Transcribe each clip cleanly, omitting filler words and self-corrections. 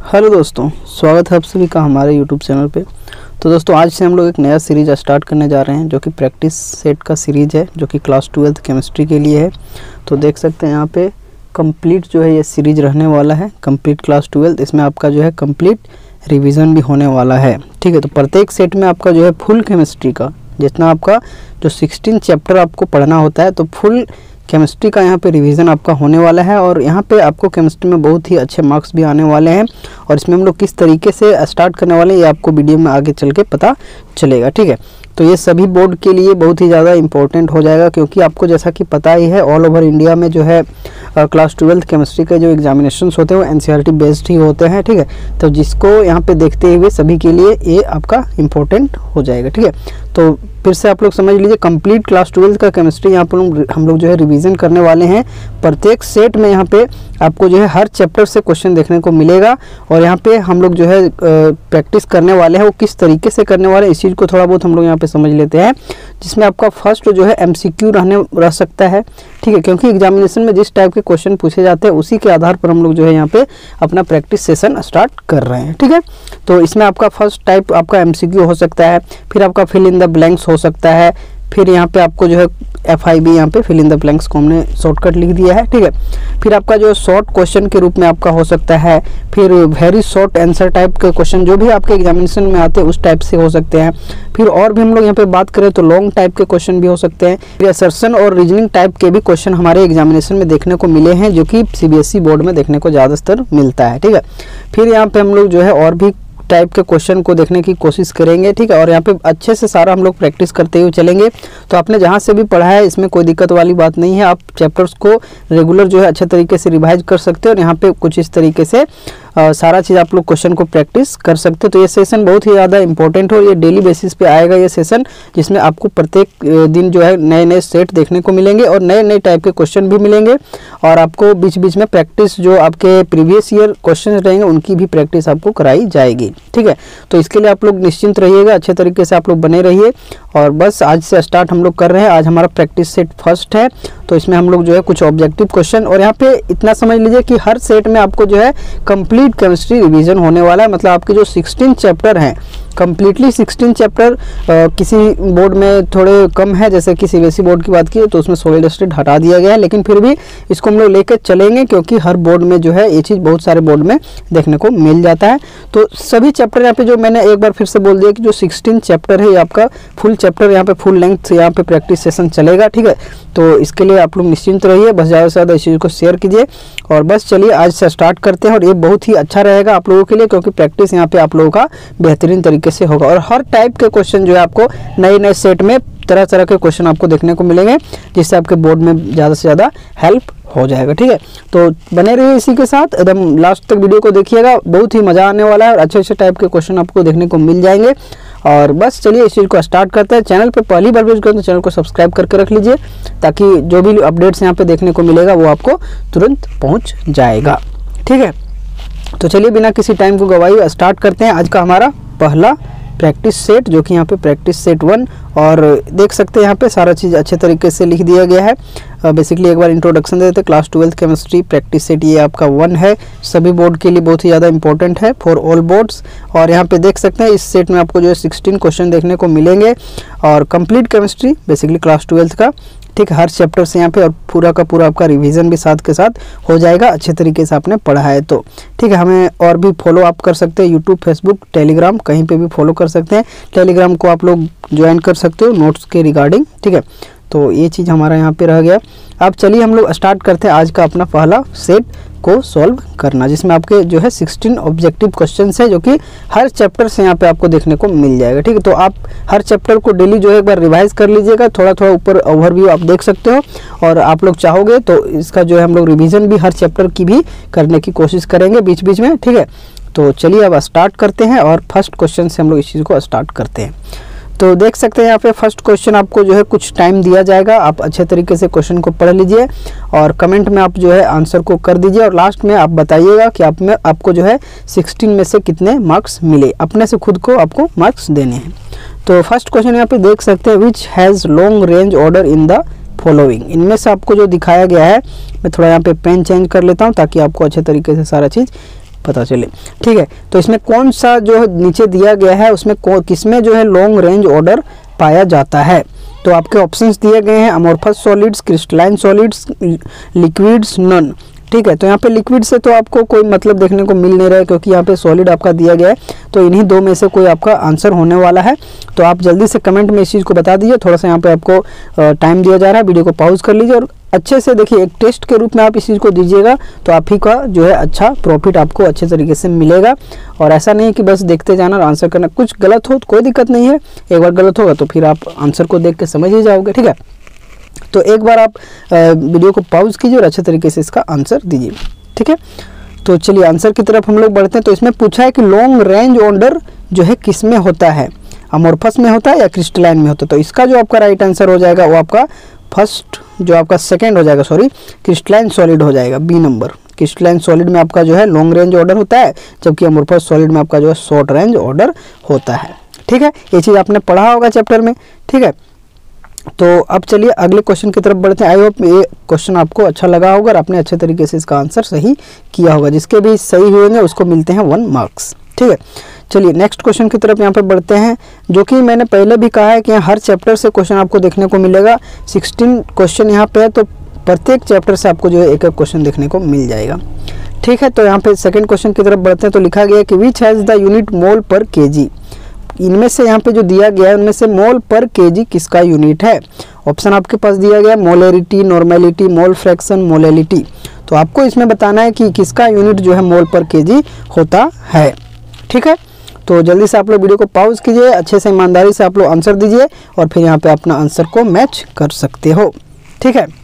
Hello दोस्तों, स्वागत है आप सभी का हमारे यूट्यूब चैनल पे। तो दोस्तों आज से हम लोग एक नया सीरीज स्टार्ट करने जा रहे हैं जो कि प्रैक्टिस सेट का सीरीज है जो कि क्लास 12th केमिस्ट्री के लिए है। तो देख सकते हैं यहाँ पे कंप्लीट जो है ये सीरीज रहने वाला है, कंप्लीट क्लास 12th। इसमें आपका जो है कंप्लीट रिवीजन भी होने वाला है। ठीक है, तो प्रत्येक सेट में आपका जो है फुल केमिस्ट्री का जितना आपका जो 16 चैप्टर आपको पढ़ना होता है, तो फुल केमिस्ट्री का यहाँ पे रिवीजन आपका होने वाला है। और यहाँ पे आपको केमिस्ट्री में बहुत ही अच्छे मार्क्स भी आने वाले हैं। और इसमें हम लोग किस तरीके से स्टार्ट करने वाले हैं ये आपको वीडियो में आगे चल के पता चलेगा। ठीक है, तो ये सभी बोर्ड के लिए बहुत ही ज़्यादा इंपॉर्टेंट हो जाएगा, क्योंकि आपको जैसा कि पता ही है ऑल ओवर इंडिया में जो है क्लास 12th केमिस्ट्री के जो एग्जामिनेशंस होते हैं वो एनसीईआरटी बेस्ड ही होते हैं। ठीक है, तो जिसको यहाँ पे देखते हुए सभी के लिए ये आपका इम्पोर्टेंट हो जाएगा। ठीक है, तो फिर से आप लोग समझ लीजिए कंप्लीट क्लास 12th का केमिस्ट्री यहाँ पर हम लोग जो है रिवीजन करने वाले हैं। प्रत्येक सेट में यहाँ पे आपको जो है हर चैप्टर से क्वेश्चन देखने को मिलेगा। और यहाँ पे हम लोग जो है प्रैक्टिस करने वाले हैं वो किस तरीके से करने वाले हैं इस चीज़ को थोड़ा बहुत हम लोग यहाँ पे समझ लेते हैं, जिसमें आपका फर्स्ट जो है MCQ रह सकता है। ठीक है, क्योंकि एग्जामिनेशन में जिस टाइप के क्वेश्चन पूछे जाते हैं उसी के आधार पर हम लोग जो है यहाँ पे अपना प्रैक्टिस सेशन स्टार्ट कर रहे हैं। ठीक है, तो इसमें आपका फर्स्ट टाइप आपका MCQ हो सकता है, फिर आपका फिल इन द ब्लैंक्स हो सकता है, फिर यहाँ पे आपको जो है FIB यहाँ पे फिल इन द ब्लैंक्स को हमने शॉर्टकट लिख दिया है। ठीक है, फिर आपका जो शॉर्ट क्वेश्चन के रूप में आपका हो सकता है, फिर वेरी शॉर्ट आंसर टाइप के क्वेश्चन जो भी आपके एग्जामिनेशन में आते हैं उस टाइप से हो सकते हैं। फिर और भी हम लोग यहाँ पे बात करें तो लॉन्ग टाइप के क्वेश्चन भी हो सकते हैं। फिर असर्शन और रीजनिंग टाइप के भी क्वेश्चन हमारे एग्जामिनेशन में देखने को मिले हैं, जो कि CBSE बोर्ड में देखने को ज़्यादातर मिलता है। ठीक है, फिर यहाँ पे हम लोग जो है और भी टाइप के क्वेश्चन को देखने की कोशिश करेंगे। ठीक है, और यहाँ पे अच्छे से सारा हम लोग प्रैक्टिस करते हुए चलेंगे। तो आपने जहाँ से भी पढ़ा है इसमें कोई दिक्कत वाली बात नहीं है, आप चैप्टर्स को रेगुलर जो है अच्छे तरीके से रिवाइज कर सकते हो। और यहाँ पे कुछ इस तरीके से सारा चीज़ आप लोग क्वेश्चन को प्रैक्टिस कर सकते हो। तो ये सेशन बहुत ही ज़्यादा इंपॉर्टेंट हो, ये डेली बेसिस पे आएगा ये सेशन, जिसमें आपको प्रत्येक दिन जो है नए नए सेट देखने को मिलेंगे और नए नए टाइप के क्वेश्चन भी मिलेंगे। और आपको बीच बीच में प्रैक्टिस जो आपके प्रीवियस ईयर क्वेश्चन रहेंगे उनकी भी प्रैक्टिस आपको कराई जाएगी। ठीक है, तो इसके लिए आप लोग निश्चिंत रहिएगा, अच्छे तरीके से आप लोग बने रहिए। और बस आज से स्टार्ट हम लोग कर रहे हैं। आज हमारा प्रैक्टिस सेट फर्स्ट है, तो इसमें हम लोग जो है कुछ ऑब्जेक्टिव क्वेश्चन, और यहाँ पे इतना समझ लीजिए कि हर सेट में आपको जो है कंप्लीट केमिस्ट्री रिवीजन होने वाला है। मतलब आपके जो 16 चैप्टर हैं कंप्लीटली 16 चैप्टर, किसी बोर्ड में थोड़े कम है, जैसे कि CBSE बोर्ड की बात की तो उसमें सॉलिड स्टेट हटा दिया गया है, लेकिन फिर भी इसको हम लोग लेकर चलेंगे, क्योंकि हर बोर्ड में जो है ये चीज़ बहुत सारे बोर्ड में देखने को मिल जाता है। तो सभी चैप्टर यहाँ पे जो मैंने एक बार फिर से बोल दिया कि जो 16 चैप्टर है ये आपका फुल चैप्टर यहाँ पे फुल लेंथ यहाँ पे प्रैक्टिस सेशन चलेगा। ठीक है, तो इसके लिए आप लोग निश्चिंत रहिए, बस ज़्यादा से ज़्यादा इस चीज़ को शेयर कीजिए। और बस चलिए आज से स्टार्ट करते हैं। और ये बहुत ही अच्छा रहेगा आप लोगों के लिए, क्योंकि प्रैक्टिस यहाँ पे आप लोगों का बेहतरीन तरीके से होगा। और हर टाइप के क्वेश्चन जो है आपको नए नए सेट में तरह तरह के क्वेश्चन आपको देखने को मिलेंगे, जिससे आपके बोर्ड में ज़्यादा से ज़्यादा हेल्प हो जाएगा। ठीक है, तो बने रहिए इसी के साथ, एकदम लास्ट तक वीडियो को देखिएगा, बहुत ही मज़ा आने वाला है और अच्छे अच्छे टाइप के क्वेश्चन आपको देखने को मिल जाएंगे। और बस चलिए इस चीज़ को स्टार्ट करते हैं। चैनल पे पहली बार विजिट करें तो चैनल को सब्सक्राइब करके रख लीजिए, ताकि जो भी अपडेट्स यहाँ पे देखने को मिलेगा वो आपको तुरंत पहुँच जाएगा। ठीक है, तो चलिए बिना किसी टाइम को गवाए स्टार्ट करते हैं आज का हमारा पहला प्रैक्टिस सेट, जो कि यहाँ पे प्रैक्टिस सेट 1। और देख सकते हैं यहाँ पे सारा चीज़ अच्छे तरीके से लिख दिया गया है। बेसिकली एक बार इंट्रोडक्शन दे देते हैं। Class 12th chemistry practice set ये आपका 1 है, सभी बोर्ड के लिए बहुत ही ज़्यादा इंपॉर्टेंट है, फॉर ऑल बोर्ड्स। और यहाँ पे देख सकते हैं इस सेट में आपको जो है 16 क्वेश्चन देखने को मिलेंगे और complete chemistry basically class 12th का। ठीक है, हर चैप्टर से यहाँ पे और पूरा का पूरा आपका रिवीजन भी साथ के साथ हो जाएगा, अच्छे तरीके से आपने पढ़ा है तो। ठीक है, हमें और भी फॉलो आप कर सकते हैं, यूट्यूब, फेसबुक, टेलीग्राम, कहीं पे भी फॉलो कर सकते हैं। टेलीग्राम को आप लोग ज्वाइन कर सकते हो नोट्स के रिगार्डिंग। ठीक है, तो ये चीज़ हमारा यहाँ पे रह गया। अब चलिए हम लोग स्टार्ट करते हैं आज का अपना पहला सेट को सॉल्व करना, जिसमें आपके जो है 16 ऑब्जेक्टिव क्वेश्चन है, जो कि हर चैप्टर से यहाँ पे आपको देखने को मिल जाएगा। ठीक है, तो आप हर चैप्टर को डेली जो है एक बार रिवाइज कर लीजिएगा, थोड़ा थोड़ा ऊपर ओवरव्यू आप देख सकते हो। और आप लोग चाहोगे तो इसका जो है हम लोग रिवीजन भी हर चैप्टर की भी करने की कोशिश करेंगे बीच बीच में। ठीक है, तो चलिए अब स्टार्ट करते हैं और फर्स्ट क्वेश्चन से हम लोग इस चीज़ को स्टार्ट करते हैं। तो देख सकते हैं यहाँ पे फर्स्ट क्वेश्चन आपको जो है कुछ टाइम दिया जाएगा, आप अच्छे तरीके से क्वेश्चन को पढ़ लीजिए और कमेंट में आप जो है आंसर को कर दीजिए। और लास्ट में आप बताइएगा कि आपको जो है 16 में से कितने मार्क्स मिले, अपने से खुद को आपको मार्क्स देने हैं। तो फर्स्ट क्वेश्चन यहाँ पे देख सकते हैं, which has long range order in the following. इनमें से आपको जो दिखाया गया है, मैं थोड़ा यहाँ पे पेन चेंज कर लेता हूँ ताकि आपको अच्छे तरीके से सारा चीज़ पता चले। ठीक है, तो इसमें कौन सा जो है नीचे दिया गया है उसमें किसमें जो है लॉन्ग रेंज ऑर्डर पाया जाता है। तो आपके ऑप्शंस दिए गए हैं amorphous solids, crystalline solids, liquids, none. ठीक है, तो यहाँ पे लिक्विड से तो आपको कोई मतलब देखने को मिल नहीं रहा है क्योंकि यहाँ पे सॉलिड आपका दिया गया है, तो इन्हीं दो में से कोई आपका आंसर होने वाला है। तो आप जल्दी से कमेंट में इस चीज़ को बता दीजिए। थोड़ा सा यहाँ पे आपको टाइम दिया जा रहा है, वीडियो को पॉज कर लीजिए और अच्छे से देखिए, एक टेस्ट के रूप में आप इस चीज़ को दीजिएगा तो आप ही का जो है अच्छा प्रॉफिट आपको अच्छे तरीके से मिलेगा। और ऐसा नहीं कि बस देखते जाना और आंसर करना, कुछ गलत हो तो कोई दिक्कत नहीं है, एक बार गलत होगा तो फिर आप आंसर को देख के समझ ही जाओगे। ठीक है, तो एक बार आप वीडियो को पॉज कीजिए और अच्छे तरीके से इसका आंसर दीजिए। ठीक है, तो चलिए आंसर की तरफ हम लोग बढ़ते हैं। तो इसमें पूछा है कि लॉन्ग रेंज ऑर्डर जो है किस में होता है, अमोर्फस में होता है या क्रिस्टलाइन में होता है। तो इसका जो आपका राइट आंसर हो जाएगा वो आपका फर्स्ट जो आपका सेकंड हो जाएगा, सॉरी, क्रिस्टलाइन सॉलिड हो जाएगा, बी नंबर। क्रिस्टलाइन सॉलिड में आपका जो है लॉन्ग रेंज ऑर्डर होता है, जबकि अमोर्फस सॉलिड में आपका जो है शॉर्ट रेंज ऑर्डर होता है। ठीक है, ये चीज़ आपने पढ़ा होगा चैप्टर में। ठीक है, तो अब चलिए अगले क्वेश्चन की तरफ बढ़ते हैं। आई होप ये क्वेश्चन आपको अच्छा लगा होगा और आपने अच्छे तरीके से इसका आंसर सही किया होगा। जिसके भी सही हुएंगे उसको मिलते हैं 1 मार्क्स। ठीक है, चलिए नेक्स्ट क्वेश्चन की तरफ यहाँ पे बढ़ते हैं, जो कि मैंने पहले भी कहा है कि हर चैप्टर से क्वेश्चन आपको देखने को मिलेगा। 16 क्वेश्चन यहाँ पे है, तो प्रत्येक चैप्टर से आपको जो है एक एक क्वेश्चन देखने को मिल जाएगा। ठीक है, तो यहाँ पे सेकेंड क्वेश्चन की तरफ बढ़ते हैं। तो लिखा गया है कि which has the unit mole per KG. इनमें से यहाँ पे जो दिया गया है उनमें से मोल पर केजी किसका यूनिट है। ऑप्शन आपके पास दिया गया है molarity, normality, mole fraction, molality. तो आपको इसमें बताना है कि किसका यूनिट जो है मोल पर केजी होता है। ठीक है, तो जल्दी से आप लोग वीडियो को पॉज कीजिए, अच्छे से ईमानदारी से आप लोग आंसर दीजिए और फिर यहाँ पे अपना आंसर को मैच कर सकते हो। ठीक है,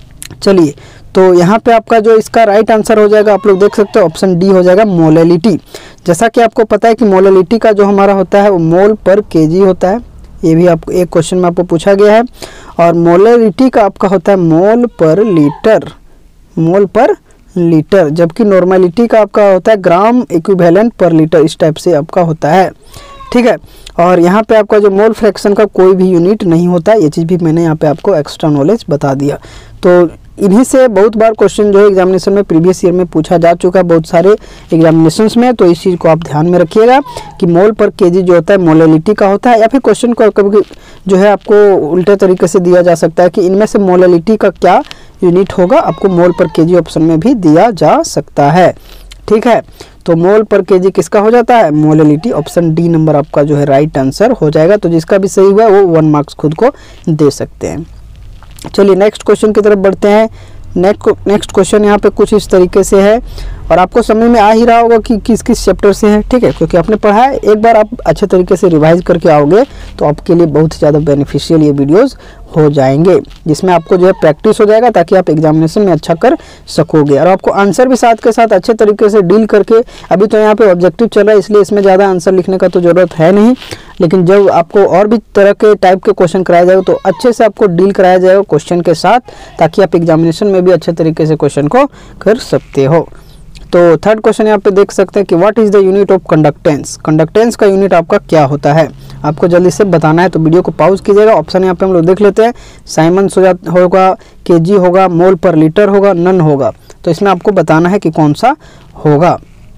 चलिए तो यहाँ पे आपका जो इसका राइट आंसर हो जाएगा, आप लोग देख सकते हो ऑप्शन डी हो जाएगा मोलेलिटी। जैसा कि आपको पता है कि मोलेलिटी का जो हमारा होता है वो मोल पर केजी होता है, ये भी आपको एक क्वेश्चन में आपको पूछा गया है। और मोलेलिटी का आपका होता है मोल पर लीटर, मोल पर लीटर, जबकि नॉर्मेलिटी का आपका होता है ग्राम इक्विवेलेंट पर लीटर, इस टाइप से आपका होता है। ठीक है, और यहाँ पे आपका जो मोल फ्रैक्शन का कोई भी यूनिट नहीं होता है, ये चीज़ भी मैंने यहाँ पे आपको एक्स्ट्रा नॉलेज बता दिया। तो इन्हीं से बहुत बार क्वेश्चन जो है एग्जामिनेशन में प्रीवियस ईयर में पूछा जा चुका है बहुत सारे एग्जामिनेशंस में। तो इस चीज़ को आप ध्यान में रखिएगा कि मोल पर केजी जो होता है मोलेलिटी का होता है, या फिर क्वेश्चन को कभी जो है आपको उल्टे तरीके से दिया जा सकता है कि इनमें से मोलेलिटी का क्या यूनिट होगा, आपको मोल पर केजी ऑप्शन में भी दिया जा सकता है। ठीक है, तो मोल पर केजी किसका हो जाता है, मोलेलिटी। ऑप्शन डी नंबर आपका जो है राइट आंसर हो जाएगा। तो जिसका भी सही हुआ है वो 1 मार्क्स खुद को दे सकते हैं। चलिए नेक्स्ट क्वेश्चन की तरफ बढ़ते हैं। नेक्स्ट क्वेश्चन यहाँ पे कुछ इस तरीके से है और आपको समझ में आ ही रहा होगा कि किस किस चैप्टर से है। ठीक है, क्योंकि आपने पढ़ा है, एक बार आप अच्छे तरीके से रिवाइज करके आओगे तो आपके लिए बहुत ही ज़्यादा बेनिफिशियल ये वीडियोस हो जाएंगे, जिसमें आपको जो है प्रैक्टिस हो जाएगा ताकि आप एग्जामिनेशन में अच्छा कर सकोगे। और आपको आंसर भी साथ के साथ अच्छे तरीके से डील करके, अभी तो यहाँ पे ऑब्जेक्टिव चल रहा है इसलिए इसमें ज़्यादा आंसर लिखने का तो ज़रूरत है नहीं, लेकिन जब आपको और भी तरह के टाइप के क्वेश्चन कराया जाएगा तो अच्छे से आपको डील कराया जाएगा क्वेश्चन के साथ, ताकि आप एग्जामिनेशन में भी अच्छे तरीके से क्वेश्चन को कर सकते हो। तो थर्ड क्वेश्चन यहाँ पे देख सकते हैं कि what is the unit of conductance. Conductance का यूनिट आपका क्या होता है, आपको जल्दी से बताना है। तो वीडियो को पॉज कीजिएगा। ऑप्शन यहाँ पे हम लोग देख लेते हैं, साइमंस होगा, केजी होगा, मोल पर लीटर होगा, नन होगा। तो इसमें आपको बताना है कि कौन सा होगा।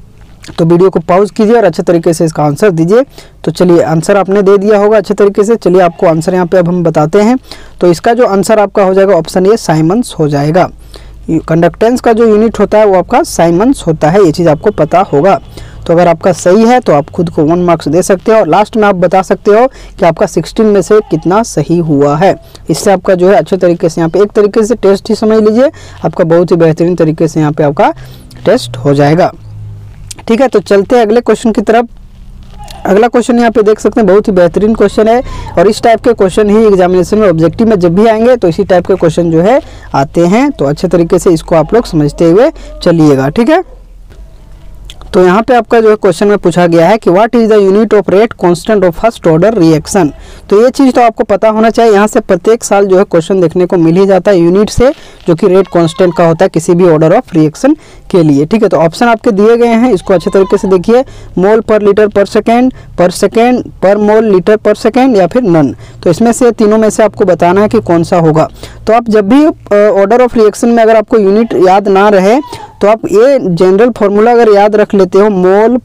तो वीडियो को पॉज कीजिए और अच्छे तरीके से इसका आंसर दीजिए। तो चलिए आंसर आपने दे दिया होगा अच्छे तरीके से। चलिए आपको आंसर यहाँ पे अब हम बताते हैं। तो इसका जो आंसर आपका हो जाएगा ऑप्शन ए साइमंस हो जाएगा। कंडक्टेंस का जो यूनिट होता है वो आपका साइमंस होता है, ये चीज़ आपको पता होगा। तो अगर आपका सही है तो आप खुद को 1 मार्क्स दे सकते हो और लास्ट में आप बता सकते हो कि आपका 16 में से कितना सही हुआ है। इससे आपका जो है अच्छे तरीके से यहाँ पे एक तरीके से टेस्ट ही समझ लीजिए, आपका बहुत ही बेहतरीन तरीके से यहाँ पे आपका टेस्ट हो जाएगा। ठीक है, तो चलते हैं अगले क्वेश्चन की तरफ। अगला क्वेश्चन यहाँ पे देख सकते हैं, बहुत ही बेहतरीन क्वेश्चन है और इस टाइप के क्वेश्चन ही एग्जामिनेशन में ऑब्जेक्टिव में जब भी आएंगे तो इसी टाइप के क्वेश्चन जो है आते हैं। तो अच्छे तरीके से इसको आप लोग समझते हुए चलिएगा। ठीक है, तो यहाँ पे आपका जो है क्वेश्चन में पूछा गया है कि what is the unit of rate constant of first order reaction. तो ये चीज़ तो आपको पता होना चाहिए। यहाँ से प्रत्येक साल जो है क्वेश्चन देखने को मिल ही जाता है यूनिट से, जो कि रेट कांस्टेंट का होता है किसी भी ऑर्डर ऑफ रिएक्शन के लिए। ठीक है, तो ऑप्शन आपके दिए गए हैं, इसको अच्छे तरीके से देखिए। मोल पर लीटर पर सेकेंड, पर मोल लीटर पर सेकेंड, या फिर नन। तो इसमें से तीनों में से आपको बताना है कि कौन सा होगा। तो आप जब भी ऑर्डर ऑफ रिएक्शन में अगर आपको यूनिट याद ना रहे तो आप ये जनरल फॉर्मूला अगर याद रख लेते हो, मोल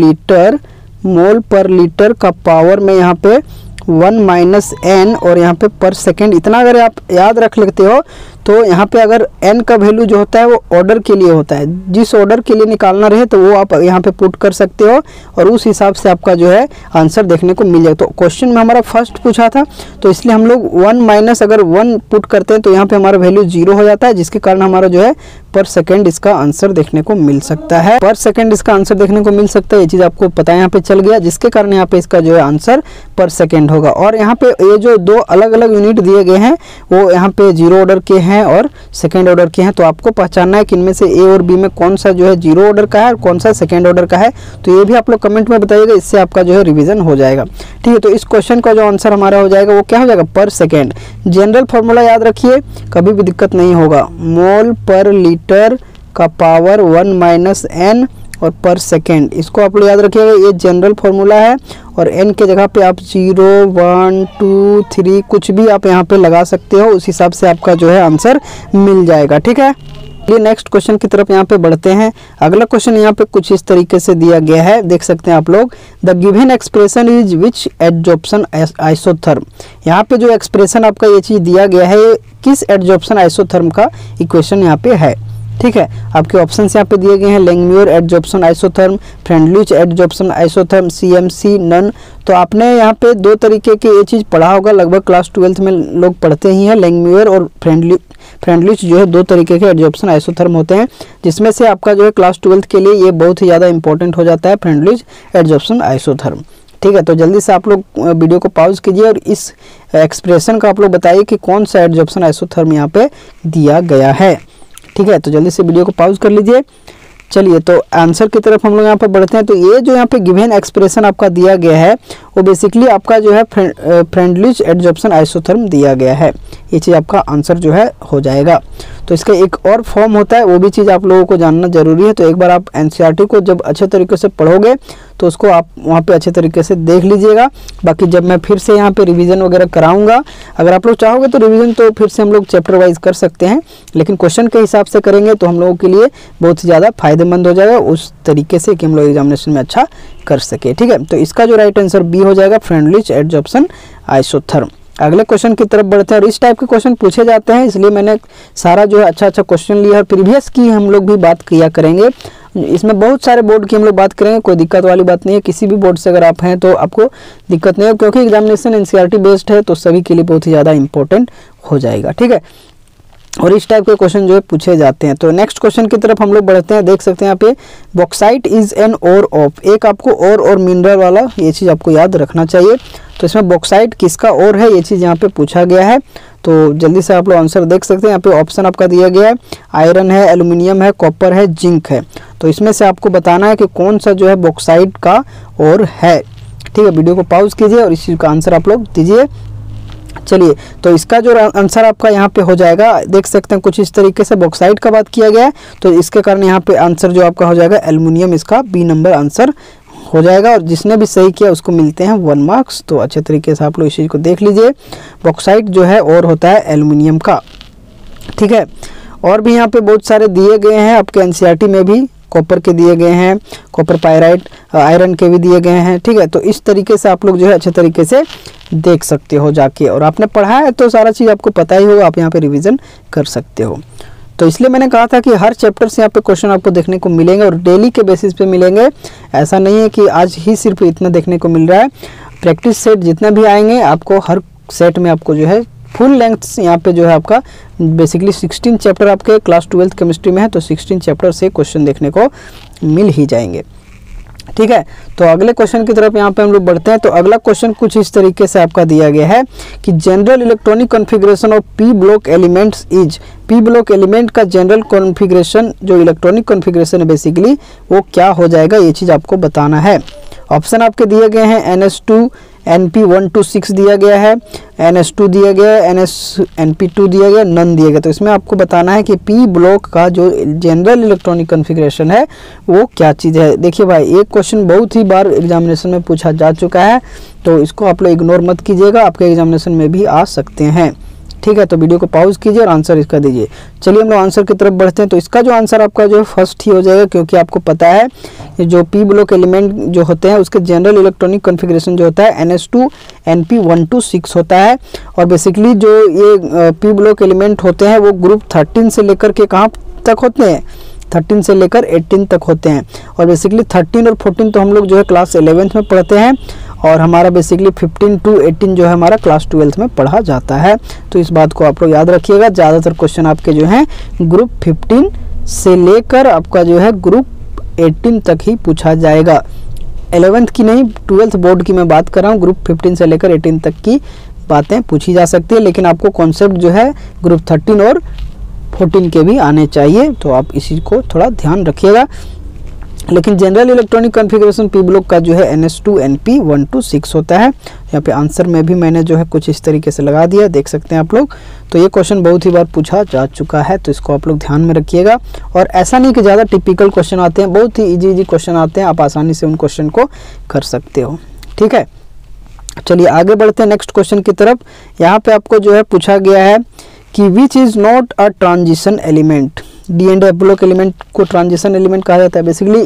पर लीटर का पावर में यहाँ पे 1 - n और यहाँ पे पर सेकेंड, इतना अगर आप याद रख लेते हो तो यहाँ पे अगर n का वैल्यू जो होता है वो ऑर्डर के लिए होता है, जिस ऑर्डर के लिए निकालना रहे तो वो आप यहाँ पे पुट कर सकते हो और उस हिसाब से आपका जो है आंसर देखने को मिल जाएगा। तो क्वेश्चन में हमारा फर्स्ट पूछा था तो इसलिए हम लोग 1 - अगर 1 पुट करते हैं तो यहाँ पे हमारा वैल्यू 0 हो जाता है, जिसके कारण हमारा जो है पर सेकेंड इसका आंसर देखने को मिल सकता है। पर सेकेंड इसका आंसर देखने को मिल सकता है, ये चीज़ आपको पता है यहाँ पे चल गया, जिसके कारण यहाँ पे इसका जो है आंसर पर सेकेंड होगा। और यहाँ पे ये जो दो अलग अलग यूनिट दिए गए हैं वो यहाँ पे 0 ऑर्डर के हैं और सेकेंड ऑर्डर के हैं, तो आपको पहचानना है कि इनमें से ए और बी में कौन सा जो है 0 ऑर्डर का है और कौन सा सेकेंड ऑर्डर का है। तो ये भी आप लोग कमेंट में बताइएगा, इससे आपका जो है रिवीजन हो जाएगा। ठीक है, तो इस क्वेश्चन का जो आंसर हमारा हो जाएगा वो क्या हो जाएगा, पर सेकेंड। जनरल फॉर्मूला याद रखिए, कभी भी दिक्कत नहीं होगा, मोल पर लीटर का पावर 1 - n और पर सेकेंड, इसको आप लोग याद रखिएगा, ये जनरल फार्मूला है। और n के जगह पे आप 0, 1, 2, 3 कुछ भी आप यहाँ पे लगा सकते हो, उस हिसाब से आपका जो है आंसर मिल जाएगा। ठीक है, ये नेक्स्ट क्वेश्चन की तरफ यहाँ पे बढ़ते हैं। अगला क्वेश्चन यहाँ पे कुछ इस तरीके से दिया गया है, देख सकते हैं आप लोग, the given expression is which adsorption isotherm. यहाँ पे जो एक्सप्रेशन आपका ये चीज़ दिया गया है, ये किस एडजॉर्प्शन आइसोथर्म का इक्वेशन यहाँ पे है। ठीक है, आपके ऑप्शन यहाँ पे दिए गए हैं, Langmuir adsorption isotherm, Freundlich adsorption isotherm, CMC none. तो आपने यहाँ पे दो तरीके के ये चीज़ पढ़ा होगा, लगभग क्लास 12 में लोग पढ़ते ही हैं। लैंगम्यूर और फ्रेंडलिच जो है दो तरीके के एडजॉर्प्शन आइसोथर्म होते हैं, जिसमें से आपका जो है क्लास 12 के लिए ये बहुत ही ज़्यादा इंपॉर्टेंट हो जाता है, फ्रेंडलिच एडजॉर्प्शन आइसोथर्म। ठीक है, तो जल्दी से आप लोग वीडियो को पॉज कीजिए और इस एक्सप्रेशन का आप लोग बताइए कि कौन सा एडजॉर्प्शन आइसोथर्म यहाँ पे दिया गया है। ठीक है, तो जल्दी से वीडियो को पॉज कर लीजिए। चलिए, तो आंसर की तरफ हम लोग यहाँ पर बढ़ते हैं। तो ये जो यहाँ पे गिवन एक्सप्रेशन आपका दिया गया है वो बेसिकली आपका जो है फ्रेंडलिच एडजॉर्प्शन आइसोथर्म दिया गया है, ये चीज़ आपका आंसर जो है हो जाएगा। तो इसका एक और फॉर्म होता है, वो भी चीज़ आप लोगों को जानना जरूरी है। तो एक बार आप NCERT को जब अच्छे तरीके से पढ़ोगे तो उसको आप वहाँ पे अच्छे तरीके से देख लीजिएगा। बाकी जब मैं फिर से यहाँ पे रिवीजन वगैरह कराऊंगा, अगर आप लोग चाहोगे तो रिवीजन तो फिर से हम लोग चैप्टर वाइज कर सकते हैं, लेकिन क्वेश्चन के हिसाब से करेंगे तो हम लोगों के लिए बहुत ही ज़्यादा फायदेमंद हो जाएगा, उस तरीके से कि हम लोग एग्जामिनेशन में अच्छा कर सके। ठीक है, तो इसका जो राइट आंसर बी हो जाएगा, फ्रेंडलिच एडजॉर्प्शन आइसोथर्म। अगले क्वेश्चन की तरफ बढ़ते हैं और इस टाइप के क्वेश्चन पूछे जाते हैं, इसलिए मैंने सारा जो है अच्छा क्वेश्चन लिया है। प्रीवियस की हम लोग भी बात किया करेंगे, इसमें बहुत सारे बोर्ड की हम लोग बात करेंगे, कोई दिक्कत वाली बात नहीं है। किसी भी बोर्ड से अगर आप हैं तो आपको दिक्कत नहीं है, क्योंकि एग्जामिनेशन NCERT बेस्ड है, तो सभी के लिए बहुत ही ज़्यादा इंपॉर्टेंट हो जाएगा। ठीक है, और इस टाइप के क्वेश्चन जो है पूछे जाते हैं। तो नेक्स्ट क्वेश्चन की तरफ हम लोग बढ़ते हैं, देख सकते हैं यहाँ पे, bauxite is an ore of, एक आपको और मिनरल वाला ये चीज़ आपको याद रखना चाहिए। तो इसमें बॉक्साइट किसका और है, ये चीज़ यहाँ पे पूछा गया है। तो जल्दी से आप लोग आंसर देख सकते हैं, यहाँ पे ऑप्शन आपका दिया गया है, आयरन है, एल्यूमिनियम है, कॉपर है, जिंक है। तो इसमें से आपको बताना है कि कौन सा जो है बॉक्साइट का और है। ठीक है, वीडियो को पॉज कीजिए और इस चीज़ का आंसर आप लोग दीजिए। चलिए, तो इसका जो आंसर आपका यहाँ पे हो जाएगा, देख सकते हैं कुछ इस तरीके से बॉक्साइट का बात किया गया है, तो इसके कारण यहाँ पे आंसर जो आपका हो जाएगा एल्युमिनियम, इसका बी नंबर आंसर हो जाएगा। और जिसने भी सही किया उसको मिलते हैं 1 मार्क्स। तो अच्छे तरीके से आप लोग इस चीज़ को देख लीजिए, बॉक्साइट जो है और होता है एल्युमिनियम का। ठीक है, और भी यहाँ पे बहुत सारे दिए गए हैं आपके NCERT में भी, कॉपर के दिए गए हैं, कॉपर पायराइट, आयरन के भी दिए गए हैं। ठीक है, तो इस तरीके से आप लोग जो है अच्छे तरीके से देख सकते हो जाके, और आपने पढ़ा है तो सारा चीज़ आपको पता ही होगा, आप यहाँ पे रिवीजन कर सकते हो। तो इसलिए मैंने कहा था कि हर चैप्टर से यहाँ पे क्वेश्चन आपको देखने को मिलेंगे और डेली के बेसिस पे मिलेंगे। ऐसा नहीं है कि आज ही सिर्फ इतना देखने को मिल रहा है, प्रैक्टिस सेट जितने भी आएंगे आपको हर सेट में आपको जो है फुल लेंथ यहाँ पे जो है आपका बेसिकली 16 चैप्टर आपके क्लास 12 केमिस्ट्री में है, तो 16 चैप्टर से क्वेश्चन देखने को मिल ही जाएंगे। ठीक है, तो अगले क्वेश्चन की तरफ यहाँ पे हम लोग बढ़ते हैं। तो अगला क्वेश्चन कुछ इस तरीके से आपका दिया गया है कि general electronic configuration of P block elements is, P block element का जनरल कॉन्फ़िगरेशन जो इलेक्ट्रॉनिक कॉन्फ़िगरेशन है बेसिकली वो क्या हो जाएगा, ये चीज़ आपको बताना है। ऑप्शन आपके दिए गए हैं, NS2 NP126 दिया गया है, NS2 दिया गया है, NP2 दिया गया, नन दिया गया। तो इसमें आपको बताना है कि पी ब्लॉक का जो जनरल इलेक्ट्रॉनिक कॉन्फ़िगरेशन है वो क्या चीज़ है। देखिए भाई, एक क्वेश्चन बहुत ही बार एग्जामिनेशन में पूछा जा चुका है, तो इसको आप लोग इग्नोर मत कीजिएगा, आपके एग्जामिनेशन में भी आ सकते हैं। ठीक है, तो वीडियो को पॉज कीजिए और आंसर इसका दीजिए। चलिए हम लोग आंसर की तरफ बढ़ते हैं। तो इसका जो आंसर आपका जो है फर्स्ट ही हो जाएगा, क्योंकि आपको पता है जो पी ब्लॉक एलिमेंट जो होते हैं उसके जनरल इलेक्ट्रॉनिक कॉन्फ़िगरेशन जो होता है NS2Np126 होता है। और बेसिकली जो ये पी ब्लॉक एलिमेंट होते हैं वो ग्रुप 13 से लेकर के कहाँ तक होते हैं, 13 से लेकर 18 तक होते हैं। और बेसिकली 13 और 14 तो हम लोग जो है क्लास 11th में पढ़ते हैं, और हमारा बेसिकली 15 to 18 जो है हमारा क्लास 12th में पढ़ा जाता है। तो इस बात को आप लोग याद रखिएगा। ज़्यादातर क्वेश्चन आपके जो हैं ग्रुप 15 से लेकर आपका जो है ग्रुप 18 तक ही पूछा जाएगा। 11th की नहीं, 12th बोर्ड की मैं बात कर रहा हूँ। ग्रुप 15 से लेकर 18 तक की बातें पूछी जा सकती है, लेकिन आपको कॉन्सेप्ट जो है ग्रुप 13 और 14 के भी आने चाहिए, तो आप इसी को थोड़ा ध्यान रखिएगा। लेकिन general electronic configuration P block का जो है NS2Np126 होता है। यहाँ पे आंसर में भी मैंने जो है कुछ इस तरीके से लगा दिया, देख सकते हैं आप लोग। तो ये क्वेश्चन बहुत ही बार पूछा जा चुका है, तो इसको आप लोग ध्यान में रखिएगा। और ऐसा नहीं कि ज़्यादा टिपिकल क्वेश्चन आते हैं, बहुत ही इजी क्वेश्चन आते हैं, आप आसानी से उन क्वेश्चन को कर सकते हो। ठीक है, चलिए आगे बढ़ते हैं नेक्स्ट क्वेश्चन की तरफ। यहाँ पे आपको जो है पूछा गया है कि which is not a transition element. D and F block element को ट्रांजिशन एलिमेंट कहा जाता है। बेसिकली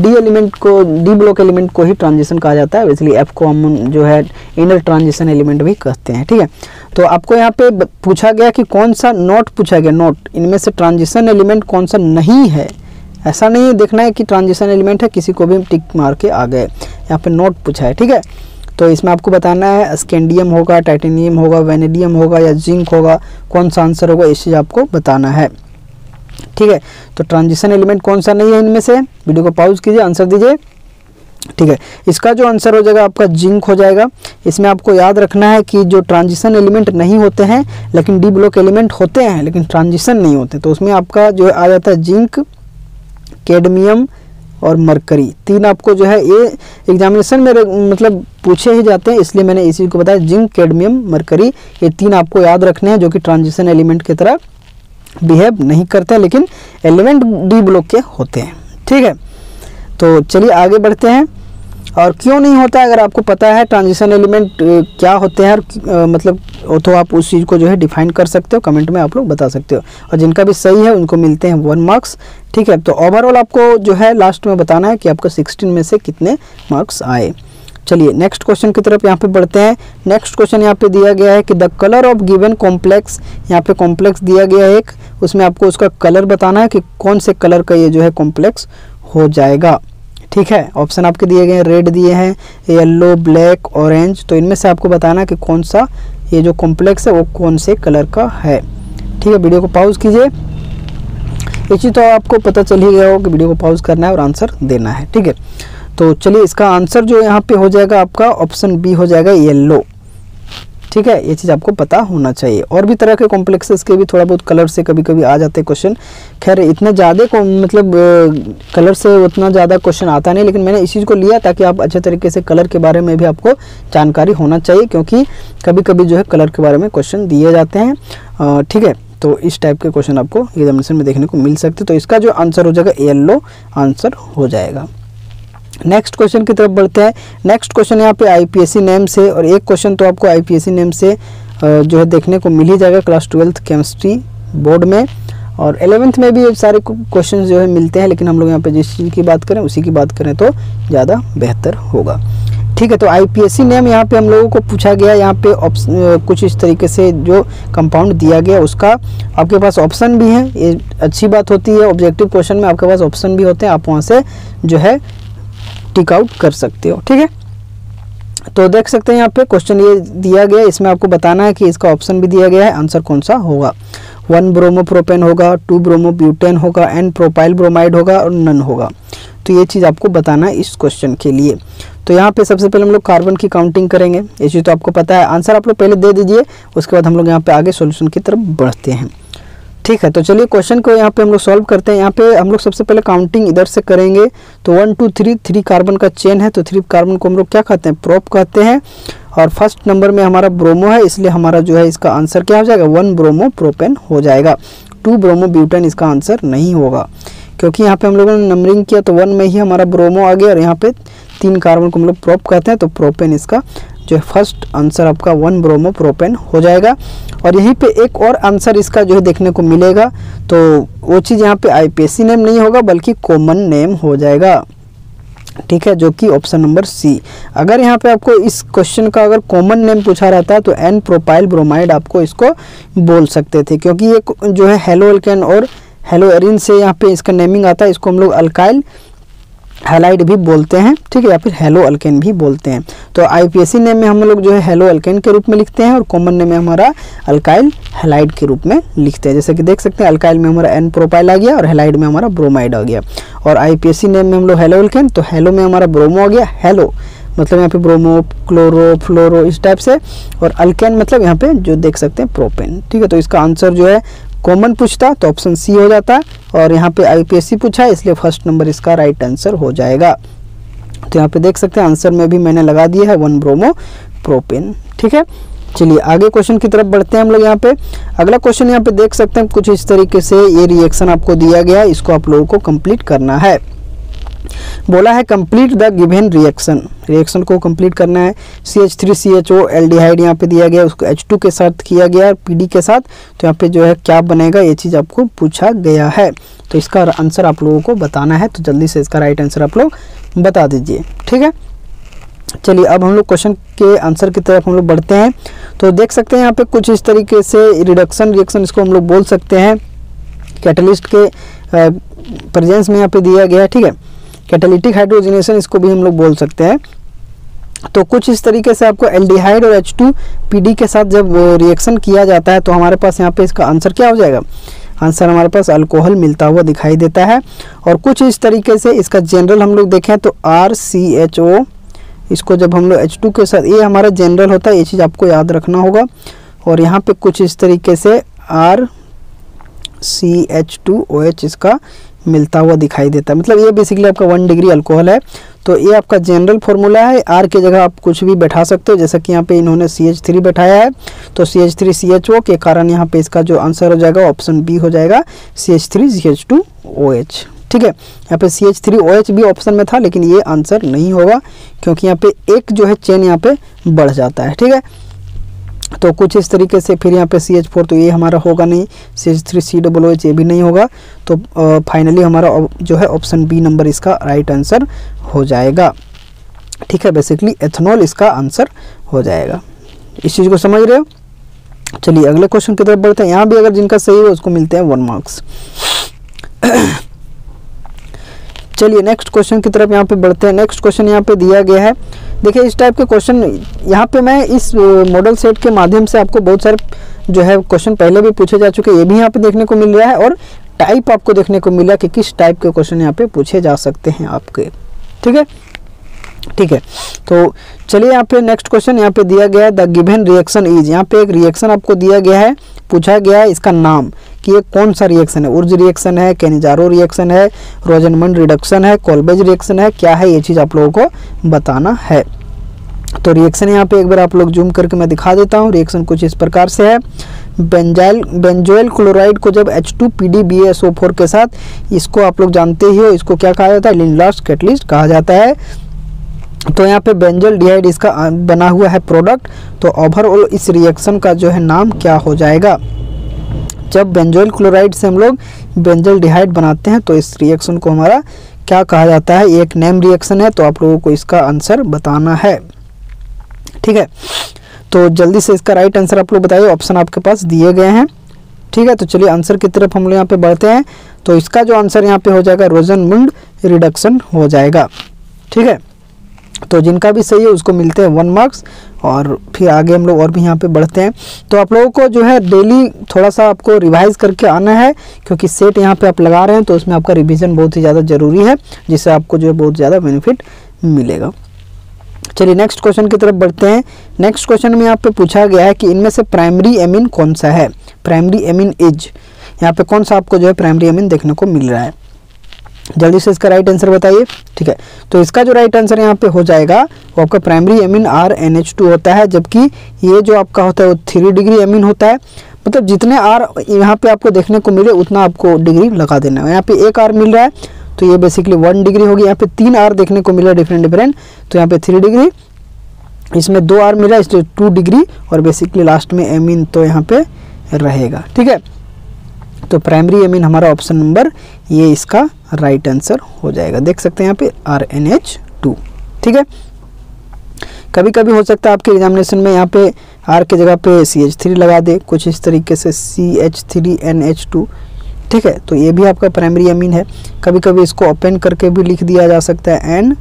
डी ब्लॉक एलिमेंट को ही ट्रांजिशन कहा जाता है। बेसिकली एफ को हम जो है इनर ट्रांजिशन एलिमेंट भी कहते हैं। ठीक है, तो आपको यहाँ पे पूछा गया कि कौन सा नोट पूछा गया, नोट इनमें से ट्रांजिशन एलिमेंट कौन सा नहीं है। ऐसा नहीं है देखना है कि ट्रांजिशन एलिमेंट है, किसी को भी टिक मार के आ गए। यहाँ पे नोट पूछा है। ठीक है, तो इसमें आपको बताना है स्कैंडियम होगा, टाइटेनियम होगा, वेनेडियम होगा या जिंक होगा, कौन सा आंसर होगा इस चीज़ आपको बताना है। ठीक है, तो ट्रांजिशन एलिमेंट कौन सा नहीं है इनमें से, वीडियो को पॉज कीजिए, आंसर दीजिए। ठीक है, इसका जो आंसर हो जाएगा आपका जिंक हो जाएगा। इसमें आपको याद रखना है कि जो ट्रांजिशन एलिमेंट नहीं होते हैं लेकिन डी ब्लॉक एलिमेंट होते हैं लेकिन ट्रांजिशन नहीं होते, तो उसमें आपका जो आ जाता है जिंक, कैडमियम और मरकरी। तीन आपको जो है ये एग्जामिनेशन में मतलब पूछे ही जाते हैं, इसलिए मैंने इसी को बताया। जिंक, कैडमियम, मरकरी, ये तीन आपको याद रखने हैं जो कि ट्रांजिशन एलिमेंट की तरह बिहेव नहीं करते हैं लेकिन एलिमेंट डी ब्लॉक के होते हैं। ठीक है, तो चलिए आगे बढ़ते हैं। और क्यों नहीं होता है, अगर आपको पता है ट्रांजिशन एलिमेंट क्या होते हैं मतलब तो आप उस चीज़ को जो है डिफाइन कर सकते हो, कमेंट में आप लोग बता सकते हो। और जिनका भी सही है उनको मिलते हैं 1 मार्क्स। ठीक है, तो ओवरऑल आपको जो है लास्ट में बताना है कि आपको 16 में से कितने मार्क्स आए। चलिए नेक्स्ट क्वेश्चन की तरफ यहाँ पे बढ़ते हैं। नेक्स्ट क्वेश्चन यहाँ पे दिया गया है कि the colour of given complex, यहाँ पे कॉम्प्लेक्स दिया गया है एक, उसमें आपको उसका कलर बताना है कि कौन से कलर का ये जो है कॉम्प्लेक्स हो जाएगा। ठीक है, ऑप्शन आपके दिए गए हैं, रेड दिए हैं, येलो, ब्लैक, ऑरेंज। तो इनमें से आपको बताना है कि कौन सा ये जो कॉम्प्लेक्स है वो कौन से कलर का है। ठीक है, वीडियो को पॉज कीजिए। ये चीज़ तो आपको पता चल ही गया हो कि वीडियो को पॉज करना है और आंसर देना है। ठीक है, तो चलिए इसका आंसर जो यहाँ पे हो जाएगा आपका ऑप्शन बी हो जाएगा, येलो। ठीक है, ये चीज़ आपको पता होना चाहिए। और भी तरह के कॉम्प्लेक्सेस के भी थोड़ा बहुत कलर से कभी कभी आ जाते हैं क्वेश्चन। खैर इतने ज़्यादा को मतलब कलर से उतना ज़्यादा क्वेश्चन आता नहीं, लेकिन मैंने इस चीज़ को लिया ताकि आप अच्छे तरीके से कलर के बारे में भी आपको जानकारी होना चाहिए, क्योंकि कभी कभी जो है कलर के बारे में क्वेश्चन दिए जाते हैं। ठीक है, तो इस टाइप के क्वेश्चन आपको एग्जामिनेशन में देखने को मिल सकते हैं। तो इसका जो आंसर हो जाएगा येलो आंसर हो जाएगा। नेक्स्ट क्वेश्चन की तरफ बढ़ते हैं। नेक्स्ट क्वेश्चन यहाँ पे आईपीएससी नेम से, और एक क्वेश्चन तो आपको आईपीएससी नेम से जो है देखने को मिल ही जाएगा क्लास 12th केमिस्ट्री बोर्ड में, और 11th में भी सारे क्वेश्चन जो है मिलते हैं, लेकिन हम लोग यहाँ पे जिस चीज़ की बात करें उसी की बात करें तो ज़्यादा बेहतर होगा। ठीक है, तो आईपीएससी नेम यहाँ पे हम लोगों को पूछा गया। यहाँ पे कुछ इस तरीके से जो कंपाउंड दिया गया उसका आपके पास ऑप्शन भी है, ये अच्छी बात होती है। ऑब्जेक्टिव क्वेश्चन में आपके पास ऑप्शन भी होते हैं, आप वहाँ से जो है टिक आउट कर सकते हो। ठीक है, तो देख सकते हैं यहाँ पे क्वेश्चन ये दिया गया, इसमें आपको बताना है कि इसका ऑप्शन भी दिया गया है, आंसर कौन सा होगा। 1 ब्रोमोप्रोपेन होगा, 2 ब्रोमोब्यूटेन होगा, N प्रोपाइल ब्रोमाइड होगा और नन होगा। तो ये चीज़ आपको बताना है इस क्वेश्चन के लिए। तो यहाँ पे सबसे पहले हम लोग कार्बन की काउंटिंग करेंगे, ये चीज़ तो आपको पता है। आंसर आप लोग पहले दे दीजिए, उसके बाद हम लोग यहाँ पे आगे सॉल्यूशन की तरफ बढ़ते हैं। ठीक है, तो चलिए क्वेश्चन को यहाँ पे हम लोग सॉल्व करते हैं। यहाँ पे हम लोग सबसे पहले काउंटिंग इधर से करेंगे, तो 1 2 3 कार्बन का चेन है, तो 3 कार्बन को हम लोग क्या कहते हैं, प्रोप कहते हैं। और फर्स्ट नंबर में हमारा ब्रोमो है, इसलिए हमारा जो है इसका आंसर क्या हो जाएगा, 1 ब्रोमो प्रोपेन हो जाएगा। 2 ब्रोमो ब्यूटेन इसका आंसर नहीं होगा, क्योंकि यहाँ पे हम लोगों ने नंबरिंग किया तो 1 में ही हमारा ब्रोमो आ गया, और यहाँ पे 3 कार्बन को हम लोग प्रोप कहते हैं, तो प्रोपेन इसका जो है फर्स्ट आंसर आपका 1 ब्रोमो प्रोपेन हो जाएगा। और यहीं पे एक और आंसर इसका जो है देखने को मिलेगा, तो वो चीज़ यहाँ पे IPSC नेम नहीं होगा बल्कि कॉमन नेम हो जाएगा, ठीक है, जो कि ऑप्शन नंबर सी। अगर यहाँ पे आपको इस क्वेश्चन का अगर कॉमन नेम पूछा रहता है तो एन प्रोपाइल ब्रोमाइड आपको इसको बोल सकते थे, क्योंकि ये जो है हेलो एल्केन और हेलो एरिन से यहाँ पे इसका नेमिंग आता है। इसको हम लोग अल्काइल हैलाइड भी बोलते हैं, ठीक है, या फिर हेलो अल्केन भी बोलते हैं। तो IPSC नेम में हम लोग जो है हेलो अल्केन के रूप में लिखते हैं और कॉमन नेम में हमारा अल्काइल हैलाइड के रूप में लिखते हैं। जैसे कि देख सकते हैं अल्काइल में हमारा एन प्रोपाइल आ गया और हैलाइड में हमारा ब्रोमाइड आ गया। और IPSC नेम में हम लोग हेलो अल्केन, तो हेलो में हमारा ब्रोमो आ गया, हेलो मतलब यहाँ पे ब्रोमो, क्लोरो, फ्लोरो इस टाइप से, और अल्केन मतलब यहाँ पे जो देख सकते हैं प्रोपेन, ठीक है। तो इसका आंसर जो है कॉमन पूछता तो ऑप्शन सी हो जाता, और यहाँ पे IPSC पूछा है इसलिए फर्स्ट नंबर इसका राइट आंसर हो जाएगा। तो यहाँ पे देख सकते हैं आंसर में भी मैंने लगा दिया है 1 ब्रोमो प्रोपेन, ठीक है। चलिए आगे क्वेश्चन की तरफ बढ़ते हैं हम लोग। यहाँ पे अगला क्वेश्चन यहाँ पे देख सकते हैं कुछ इस तरीके से ये रिएक्शन आपको दिया गया है, इसको आप लोगों को कंप्लीट करना है। बोला है कंप्लीट द गिवन रिएक्शन को कंप्लीट करना है। CH3CHO एल्डिहाइड यहाँ पे दिया गया, उसको H2 के साथ किया गया और PD के साथ, तो यहाँ पे जो है क्या बनेगा ये चीज़ आपको पूछा गया है। तो इसका आंसर आप लोगों को बताना है, तो जल्दी से इसका राइट आंसर आप लोग बता दीजिए, ठीक है। चलिए अब हम लोग क्वेश्चन के आंसर की तरफ हम लोग बढ़ते हैं। तो देख सकते हैं यहाँ पे कुछ इस तरीके से रिडक्शन रिएक्शन इसको हम लोग बोल सकते हैं, कैटलिस्ट के प्रेजेंस में यहाँ पे दिया गया है, ठीक है। कैटालिटिक हाइड्रोजनेशन इसको भी हम लोग बोल सकते हैं। तो कुछ इस तरीके से आपको एल्डिहाइड और H2 PD के साथ जब रिएक्शन किया जाता है तो हमारे पास यहाँ पे इसका आंसर क्या हो जाएगा, आंसर हमारे पास अल्कोहल मिलता हुआ दिखाई देता है। और कुछ इस तरीके से इसका जनरल हम लोग देखें तो RCHO, इसको जब हम लोग H2 के साथ, ये हमारा जनरल होता है, ये चीज़ आपको याद रखना होगा। और यहाँ पे कुछ इस तरीके से RCH2OH इसका मिलता हुआ दिखाई देता है, मतलब ये बेसिकली आपका 1 डिग्री अल्कोहल है। तो ये आपका जनरल फॉर्मूला है, R की जगह आप कुछ भी बैठा सकते हो, जैसा कि यहाँ पे इन्होंने CH3 बैठाया है, तो CH3CHO के कारण यहाँ पे इसका जो आंसर हो जाएगा ऑप्शन बी हो जाएगा, CH3CH2OH, ठीक है। यहाँ पे CH3OH भी ऑप्शन में था लेकिन ये आंसर नहीं होगा, क्योंकि यहाँ पे एक जो है चेन यहाँ पे बढ़ जाता है, ठीक है। तो कुछ इस तरीके से फिर यहाँ पे CH4, तो ये हमारा होगा नहीं, CH3COOH ये भी नहीं होगा। तो फाइनली हमारा जो है ऑप्शन बी नंबर इसका राइट आंसर हो जाएगा, ठीक है। बेसिकली एथनॉल इसका आंसर हो जाएगा। इस चीज़ को समझ रहे हो। चलिए अगले क्वेश्चन की तरफ बढ़ते हैं। यहाँ भी अगर जिनका सही हो उसको मिलते हैं 1 मार्क्स। चलिए नेक्स्ट क्वेश्चन की तरफ यहाँ पे बढ़ते हैं। नेक्स्ट क्वेश्चन यहाँ पे दिया गया है, देखिए इस टाइप के क्वेश्चन यहाँ पे मैं इस मॉडल सेट के माध्यम से आपको बहुत सारे जो है क्वेश्चन पहले भी पूछे जा चुके हैं, ये भी यहाँ पे देखने को मिल रहा है, और टाइप आपको देखने को मिला कि किस टाइप के क्वेश्चन यहाँ पे पूछे जा सकते हैं आपके, ठीक है, ठीक है। तो चलिए यहाँ पे नेक्स्ट क्वेश्चन यहाँ पे दिया गया है, द गिवन रिएक्शन इज, यहाँ पे एक रिएक्शन आपको दिया गया है, पूछा गया है इसका नाम कि ये कौन सा रिएक्शन है, उर्ज रिएक्शन है, कैनिजारो रिएक्शन है, रोजनमंड रिडक्शन है, कोल्बेज रिएक्शन है, क्या है ये चीज़ आप लोगों को बताना है। तो रिएक्शन यहाँ पे एक बार आप लोग जूम करके मैं दिखा देता हूँ। रिएक्शन कुछ इस प्रकार से है, बेंजोइल क्लोराइड को जब H2PDBaSO4 के साथ, इसको आप लोग जानते ही हो, इसको क्या कहा जाता है, लिंडलार्स कैटलिस्ट कहा जाता है। तो यहाँ पे बेंजोल डिहाइड इसका बना हुआ है प्रोडक्ट। तो ओवरऑल इस रिएक्शन का जो है नाम क्या हो जाएगा, जब बेंजोइल क्लोराइड से हम लोग बेंजोल डिहाइड बनाते हैं तो इस रिएक्शन को हमारा क्या कहा जाता है, एक नेम रिएक्शन है। तो आप लोगों को इसका आंसर बताना है, ठीक है। तो जल्दी से इसका राइट आंसर आप लोग बताइए, ऑप्शन आपके पास दिए गए हैं, ठीक है। तो चलिए आंसर की तरफ हम लोग यहाँ पे बढ़ते हैं। तो इसका जो आंसर यहाँ पे हो जाएगा रोजनमुंड रिडक्शन हो जाएगा, ठीक है। तो जिनका भी सही है उसको मिलते हैं 1 मार्क्स। और फिर आगे हम लोग और भी यहाँ पे बढ़ते हैं। तो आप लोगों को जो है डेली थोड़ा सा आपको रिवाइज करके आना है, क्योंकि सेट यहाँ पे आप लगा रहे हैं तो उसमें आपका रिवीजन बहुत ही ज़्यादा ज़रूरी है, जिससे आपको जो है बहुत ज़्यादा बेनिफिट मिलेगा। चलिए नेक्स्ट क्वेश्चन की तरफ बढ़ते हैं। नेक्स्ट क्वेश्चन में यहाँ पे पूछा गया है कि इनमें से प्राइमरी एमिन कौन सा है, प्राइमरी एमिन इज, यहाँ पे कौन सा आपको जो है प्राइमरी एमिन देखने को मिल रहा है, जल्दी से इसका राइट आंसर बताइए, ठीक है। तो इसका जो राइट आंसर यहाँ पे हो जाएगा वो आपका प्राइमरी एमिन RNH2 होता है, जबकि ये जो आपका होता है वो 3 डिग्री एमिन होता है। मतलब जितने R यहाँ पे आपको देखने को मिले उतना आपको डिग्री लगा देना है। यहाँ पे एक R मिल रहा है तो ये बेसिकली 1 डिग्री होगी। यहाँ पे 3 R देखने को मिला डिफरेंट, तो यहाँ पे 3 डिग्री, इसमें 2 आर मिला, इसलिए 2 डिग्री और बेसिकली लास्ट में एमीन तो यहाँ पे रहेगा। ठीक है, तो प्राइमरी एमीन हमारा ऑप्शन नंबर ये इसका राइट आंसर हो जाएगा। देख सकते हैं यहाँ पे RNH2। ठीक है, कभी कभी हो सकता है आपके एग्जामिनेशन में यहाँ पे R के जगह पे CH3 लगा दे, कुछ इस तरीके से CH3NH2। ठीक है, तो ये भी आपका प्राइमरी एमीन है। कभी कभी इसको ओपन करके भी लिख दिया जा सकता है, एन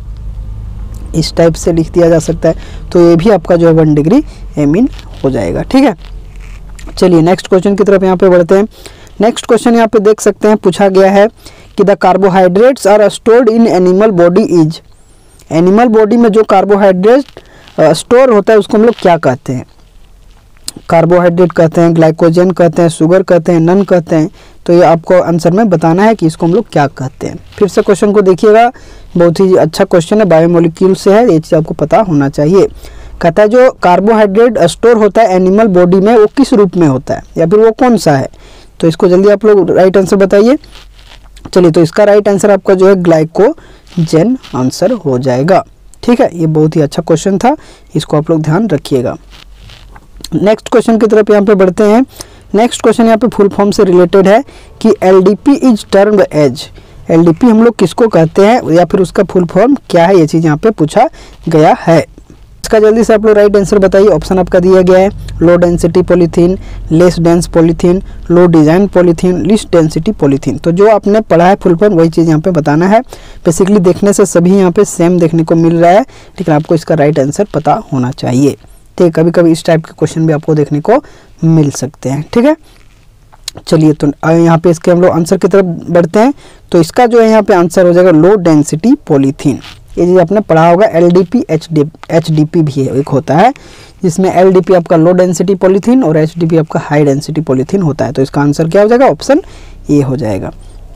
इस टाइप से लिख दिया जा सकता है, तो ये भी आपका जो है 1 डिग्री एमीन हो जाएगा। ठीक है, चलिए नेक्स्ट क्वेश्चन की तरफ यहाँ पे बढ़ते हैं। नेक्स्ट क्वेश्चन यहाँ पे देख सकते हैं, पूछा गया है कि the carbohydrates are stored in animal body is. Animal body में जो कार्बोहाइड्रेट स्टोर होता है उसको हम लोग क्या कहते हैं? कार्बोहाइड्रेट कहते हैं, ग्लाइकोजन कहते हैं, शुगर कहते हैं, नन कहते हैं। तो ये आपको आंसर में बताना है कि इसको हम लोग क्या कहते हैं। फिर से क्वेश्चन को देखिएगा, बहुत ही अच्छा क्वेश्चन है, बायोमोलिक्यूल से है, ये चीज़ आपको पता होना चाहिए। कहता है जो कार्बोहाइड्रेट स्टोर होता है एनिमल बॉडी में वो किस रूप में होता है या फिर वो कौन सा है? तो इसको जल्दी आप लोग राइट आंसर बताइए। चलिए, तो इसका राइट आंसर आपका जो है ग्लाइकोजन आंसर हो जाएगा। ठीक है, ये बहुत ही अच्छा क्वेश्चन था, इसको आप लोग ध्यान रखिएगा। नेक्स्ट क्वेश्चन की तरफ यहाँ पे बढ़ते हैं। नेक्स्ट क्वेश्चन यहाँ पे फुल फॉर्म से रिलेटेड है कि LDP is termed as. LDP हम लोग किसको कहते हैं या फिर उसका फुल फॉर्म क्या है, ये चीज़ यहाँ पे पूछा गया है। इसका जल्दी से आप लोग राइट आंसर बताइए। ऑप्शन आपका दिया गया है low density polythene, less dense polythene, low design polythene, least density polythene. तो जो आपने पढ़ा है फुल फॉर्म वही चीज़ यहाँ पे बताना है। बेसिकली देखने से सभी यहाँ पे सेम देखने को मिल रहा है, लेकिन आपको इसका राइट आंसर पता होना चाहिए। ठीक है, कभी कभी इस टाइप के क्वेश्चन भी आपको देखने को मिल सकते हैं। ठीक है, चलिए तो यहाँ पे इसके हम लोग आंसर की तरफ बढ़ते हैं। तो इसका जो है यहाँ पे आंसर हो जाएगा लो डेंसिटी पॉलीथीन। ये चीज़ आपने पढ़ा होगा। LDP HDP भी एक होता है, जिसमें LDP आपका लो डेंसिटी पॉलीथीन और HDP आपका हाई डेंसिटी पॉलीथीन होता है। तो इसका आंसर क्या हो जाएगा? ऑप्शन ए हो जाएगा।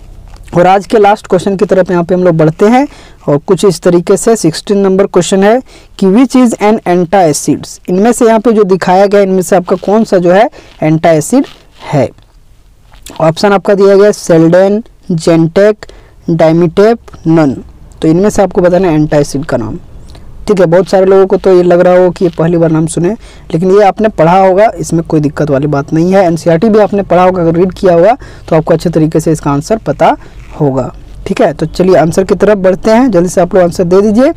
और आज के लास्ट क्वेश्चन की तरफ यहाँ पे हम लोग बढ़ते हैं और कुछ इस तरीके से 16 नंबर क्वेश्चन है कि विच इज एन एंटाएसिड्स। इनमें से यहाँ पे जो दिखाया गया इनमें से आपका कौन सा जो है एंटाएसिड है? ऑप्शन आपका दिया गया सेल्डेन, जेंटेक, डाइमिटेप, नन। तो इनमें से आपको बताना है एंटाएसिड का नाम। ठीक है, बहुत सारे लोगों को तो ये लग रहा हो कि ये पहली बार नाम सुने, लेकिन ये आपने पढ़ा होगा, इसमें कोई दिक्कत वाली बात नहीं है। NCERT भी आपने पढ़ा होगा, अगर रीड किया होगा तो आपको अच्छे तरीके से इसका आंसर पता होगा। ठीक है, तो चलिए आंसर की तरफ बढ़ते हैं, जल्दी से आप लोग आंसर दे दीजिए।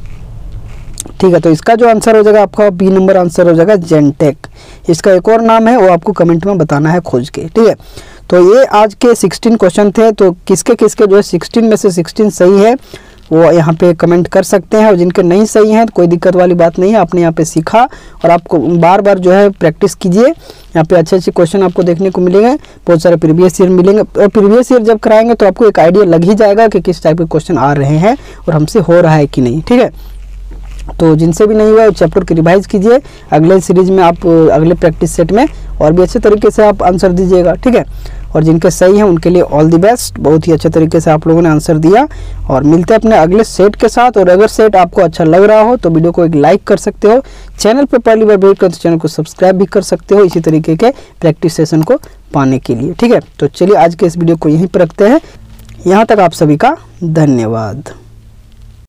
ठीक है, तो इसका जो आंसर हो जाएगा आपका B नंबर आंसर हो जाएगा जेंटेक। इसका एक और नाम है, वो आपको कमेंट में बताना है खोज के। ठीक है, तो ये आज के 16 क्वेश्चन थे। तो किसके किसके जो है 16 में से 16 सही है वो यहाँ पे कमेंट कर सकते हैं, और जिनके नहीं सही हैं तो कोई दिक्कत वाली बात नहीं है। आपने यहाँ पे सीखा और आपको बार बार जो है प्रैक्टिस कीजिए। यहाँ पे अच्छे अच्छे क्वेश्चन आपको देखने को मिलेंगे, बहुत सारे प्रीवियस ईयर मिलेंगे, और प्रीवियस ईयर जब कराएंगे तो आपको एक आइडिया लग ही जाएगा कि किस टाइप के क्वेश्चन आ रहे हैं और हमसे हो रहा है कि नहीं। ठीक है, तो जिनसे भी नहीं हुआ है चैप्टर की रिवाइज कीजिए। अगले सीरीज में आप अगले प्रैक्टिस सेट में और भी अच्छे तरीके से आप आंसर दीजिएगा। ठीक है, और जिनके सही हैं उनके लिए ऑल द बेस्ट। बहुत ही अच्छे तरीके से आप लोगों ने आंसर दिया, और मिलते हैं अपने अगले सेट के साथ। और अगर सेट आपको अच्छा लग रहा हो तो वीडियो को एक लाइक कर सकते हो, चैनल पर पहली बार विजिट कर तो चैनल को सब्सक्राइब भी कर सकते हो इसी तरीके के प्रैक्टिस सेशन को पाने के लिए। ठीक है, तो चलिए आज के इस वीडियो को यहीं पर रखते हैं। यहाँ तक आप सभी का धन्यवाद।